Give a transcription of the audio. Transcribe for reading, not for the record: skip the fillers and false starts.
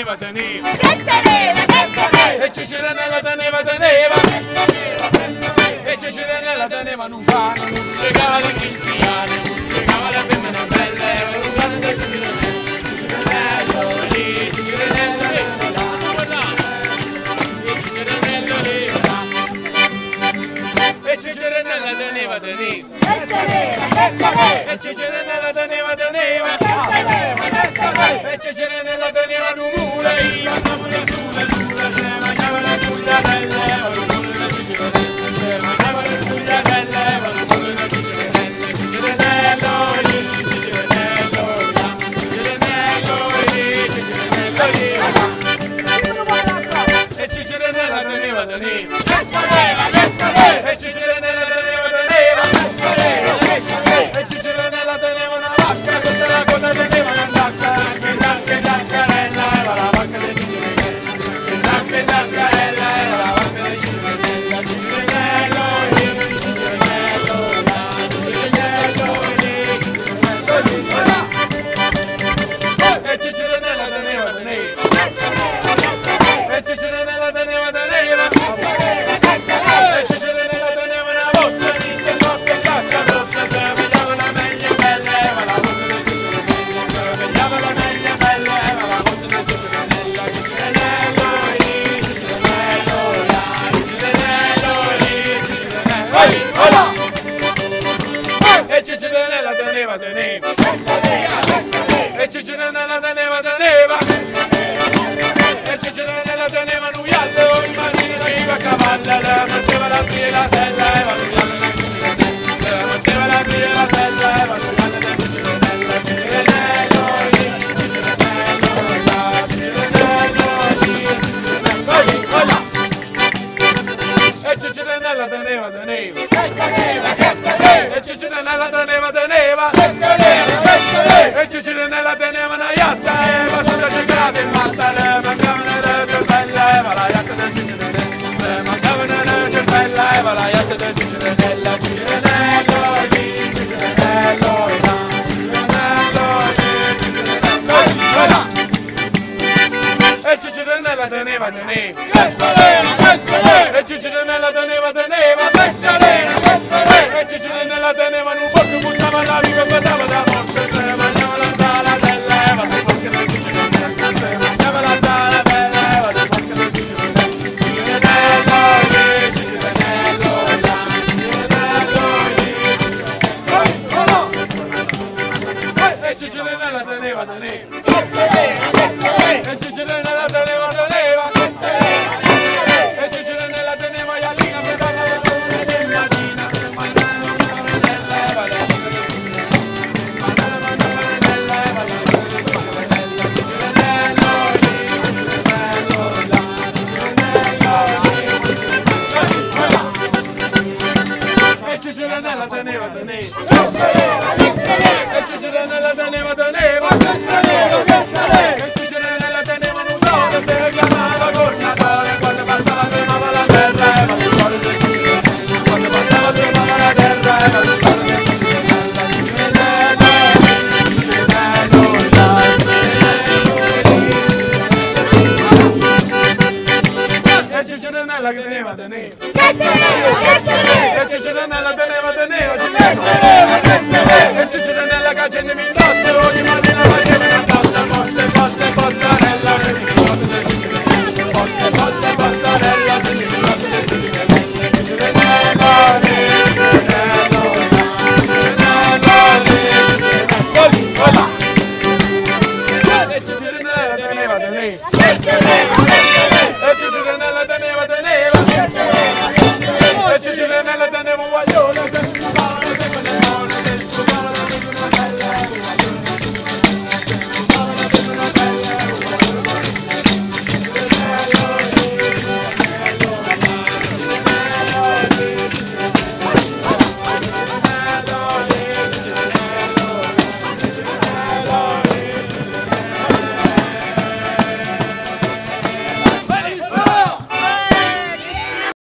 teneva, teneva. Teneva. E Cicirinella teneva, teneva. E Cicirinella teneva un fano, non legava le cristiane, legava le femmine belle, rubate del Cicirinello lì, Cicirinello lì, e Cicirinella teneva, teneva. E Cicirinella teneva, teneva. E Cicirinella teneva un mule, io stavo sulle, se mangiava le spugliatelle, se mangiava le spugliatelle, Cicirinello lì, Cicirinello là, Cicirinello lì, Cicirinello lì. E Cicirinella teneva, teneva. E Cicirinella teneva, teneva. E Cicirinella teneva una vacca, tutta la coda teneva una vacca, che zaccarella era la vacca di Cicirinella, che zaccarella era la vacca di Cicirinella, Cicirinello lì, Cicirinello là, Cicirinello lì, Cicirinello lì, e Cicirinella teneva, teneva. E Cicirinella teneva, teneva. E Cicirinella teneva una botta di che notte caccia rotta, se vegliava la meglio bella, ma la botta di Cicirinella, se vegliava la meglio bella, ma la botta di Cicirinella, Cicirinello lì, Cicirinello là, Cicirinello lì, Cicirinello lì, voilà! E Cicirinella teneva, teneva. E Cicirinella teneva, teneva. E Cicirinella teneva un uiallo, il marino iva a cavallo, le metteva la pia e la sella, e va le metteva la pia e la sella, e va Cicirinella, Cicirinello lì, Cicirinello là, Cicirinello lì, Cicirinello lì, voilà! E Cicirinella teneva, teneva. E Cicirinella teneva, teneva. E Cicirinella teneva una iatta, e va tutta ciclata in matta, le mancavano le cervella, e va la iatta del Cicirinella, le mancavano le cervella, e va la iatta del Cicirinella, Cicirinello lì, Cicirinello là, Cicirinello lì, Cicirinello lì, voilà! E Cicirinella teneva, teneva. E Cicirinella teneva, teneva. E Cicirinella teneva un porco, buttava la viva e guardava la morte, se mangiava la sala della Eva, se porca del Cicirinella, se mangiava la sala della Eva, se porca del Cicirinella, Cicirinello lì, Cicirinello là, Cicirinello lì, Cicirinello lì, e Cicirinella teneva, teneva. E Cicirinella teneva, teneva. E Cicirinella teneva Ialina, pedana la luna che immagina, se mangiava una bella Eva, e Cicirinella teneva, teneva. E Cicirinella teneva, teneva. E Cicirinella teneva un sole, se chiamava Cornatore, quando passava tremava la terra, Eva, il cuore del Cicirinella, quando passava tremava la terra, Eva, il cuore del Cicirinella, Cicirinello, Cicirinello là, e Cicirinella che teneva, teneva. E Cicirinella teneva, teneva. E Cicirinella che accendeva in notte, ogni mattina faceva una botta, botte, botte, bottarella, botte del Cicirinella, botte, botte, bottarella, botte del Cicirinella, Cicirinello lì, Cicirinello là, Cicirinello lì, voilà! E Cicirinella teneva, teneva. E Cicirinella teneva, teneva. E Cicirinella teneva.